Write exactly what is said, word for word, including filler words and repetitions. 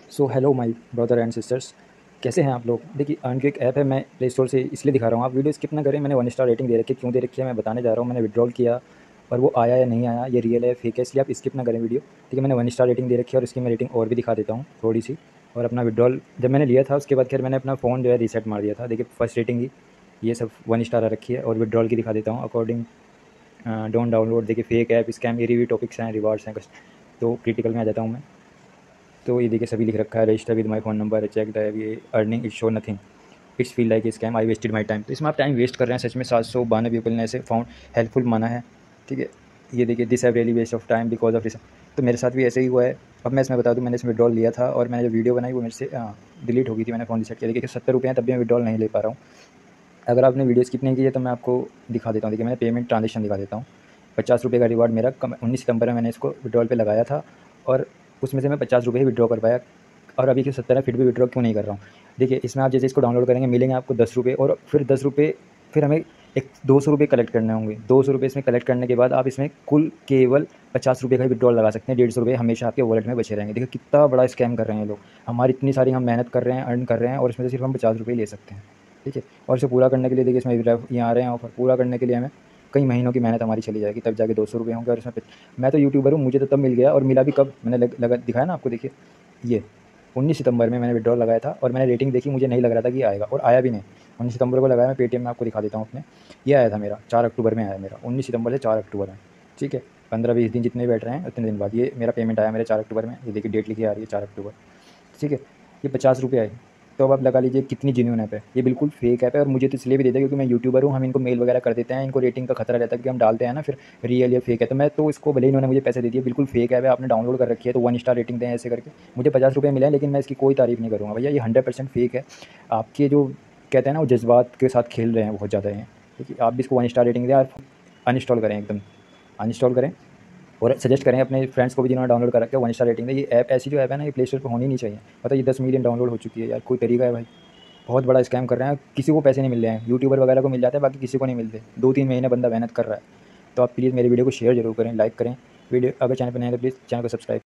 So hello my brother and sisters, कैसे हैं आप लोग। देखिए अर्न एक ऐप है, मैं प्ले स्टोर से इसलिए दिखा रहा हूँ, आप वीडियो स्किप ना करें। मैंने वन स्टार रेटिंग दे रखी है, क्यों दे रखी है मैं बताने जा रहा हूँ। मैंने विड्रॉल किया और वो आया या नहीं आया, ये रियल है फेक है, इसलिए आप स्किप ना करें वीडियो। ठीक है, मैंने वन स्टार रेटिंग दे रखी है और इसकी मैं रेटिंग और भी दिखा देता हूँ थोड़ी सी। और अपना विड्रॉल जब मैंने लिया था उसके बाद खैर मैंने अपना फ़ोन जो है रीसेट मार दिया था। देखिए फर्स्ट रेटिंग ही ये सब वन स्टार आ रखी है और विड्रॉल की दिखा देता हूँ अकॉर्डिंग डोंट डाउनलोड। देखिए फेक ऐप, स्कैम, ये रिव्यू टॉपिक्स हैं, रिवार्ड्स हैं, तो क्रिटिकल में आ जाता हूँ मैं। तो ये देखिए सभी लिख रखा है, register with my phone number, check the ये earning it show nothing, it's feel like scam, I wasted my time. तो इसमें आप टाइम वेस्ट कर रहे हैं सच में। सात सौ बानवे पीपल ने ऐसे फाउंड हेल्पफुल माना है। ठीक है, ये देखिए this have really waste of time because of this. तो मेरे साथ भी ऐसे ही हुआ है। अब मैं इसमें बता दूँ, मैंने इसमें विड्रॉल लिया था और मैंने जो वीडियो बनाई वो मेरे से डिलीट हो गई थी। मैंने फ़ोन रिसेट किया। देखिए सत्तर रुपये हैं तब भी मैं विड्रॉल नहीं ले पा रहा हूँ। अगर आपने वीडियो स्किप नहीं की है तो मैं आपको दिखा देता हूँ। देखिए मैंने पेमेंट ट्रांजेक्शन दिखा देता हूँ। पचास रुपये का रिवार्ड मेरा कम उन्नीस सितंबर में मैंने इसको विड्रॉल पे लगाया था और उसमें से मैं पचास रुपये ही विड्रॉ कर पाया। और अभी के सत्तर है फिर भी विड्रॉ क्यों नहीं कर रहा हूँ। देखिए इसमें आप जैसे इसको डाउनलोड करेंगे मिलेंगे आपको दस रुपये और फिर दस रुपये फिर हमें एक दो सौ रुपये कलेक्ट करने होंगे। दो सौ रुपये इसमें कलेक्ट करने के बाद आप इसमें कुल केवल पचास रुपये का ही विड्रॉल लगा सकते हैं। डेढ़ सौ रुपये हमेशा आपके वॉलेट में बचे रहेंगे। देखिए कितना बड़ा स्कैम कर रहे हैं लोग। हमारी इतनी सारी हम मेहनत कर रहे हैं, अर्न कर रहे हैं और इसमें से सिर्फ हम पचास रुपये ले सकते हैं। ठीक है, और इसे पूरा करने के लिए देखिए इसमें यहाँ आ रहे हैं ऑफर, पूरा करने के लिए हमें कई महीनों की मेहनत हमारी चली जाएगी, तब जाके दो सौ रुपये होंगे। और इसमें मैं तो यूट्यूबर हूँ, मुझे तो तब मिल गया। और मिला भी कब, मैंने लग, लगा दिखाया ना आपको। देखिए ये उन्नीस सितंबर में मैंने विड्रॉल लगाया था और मैंने रेटिंग देखी, मुझे नहीं लग रहा था कि ये आएगा और आया भी नहीं। उन्नीस सितंबर को लगाया मैं, पेटीएम में आपको दिखा देता हूँ अपने। ये आया था मेरा चार अक्टूबर में आया मेरा, उन्नीस सितंबर से चार अक्टूबर में। ठीक है, पंद्रह बीस दिन जितने बैठ रहे हैं उतने दिन बाद ये मेरा पेमेंट आया मेरे चार अक्टूबर में। ये देखिए डेट लिखी आ रही है चार अक्टूबर। ठीक है, ये पचास रुपये आए। तो अब आप लगा लीजिए कितनी जेन्युइन ऐप है। ये बिल्कुल फेक ऐप है और मुझे तो इसलिए भी देता है क्योंकि मैं यूट्यूबर हूँ। हम इनको मेल वगैरह कर देते हैं, इनको रेटिंग का खतरा रहता है कि हम डालते हैं ना फिर रियल या फेक है। तो मैं तो इसको भले ही इन्होंने मुझे पैसे दे दिए, बिल्कुल फेक ऐप है, आपने डाउनलोड कर रखी है तो वन स्टार रेटिंग दें ऐसे करके। मुझे पचास रुपये मिले हैं लेकिन मैं इसकी कोई तारीफ़ नहीं करूँगा भैया, ये हंड्रेड परसेंट फेक है। आपके जो कहते हैं ना वो जज्बात के साथ खेल रहे हैं बहुत ज़्यादा हैं। क्योंकि आप भी इसको वन स्टार रेटिंग दें और अनइंस्टॉल करें, एकदम अनइंस्टॉल करें और सजेस्ट करें अपने फ्रेंड्स को भी जिन्होंने डाउनलोड कर रखा है। वन स्टार रेटिंग है। ये ऐप ऐसी जो ऐप है ना, ये प्ले स्टोर पर होनी नहीं चाहिए। पता ये दस मिलियन डाउनलोड हो चुकी है यार, कोई तरीका है भाई। बहुत बड़ा स्कैम कर रहे हैं, किसी को पैसे नहीं मिल रहे हैं। यूट्यूबर वगैरह को मिल जाते हैं, बाकी किसी को नहीं मिलते। दो तीन महीने बंदा मेहनत कर रहा है। तो आप प्लीज़ मेरी वीडियो को शेयर जरूर करें, लाइक करें। वीडियो अगर चैनल पर नहीं है तो प्लीज़ चैनल को सब्सक्राइब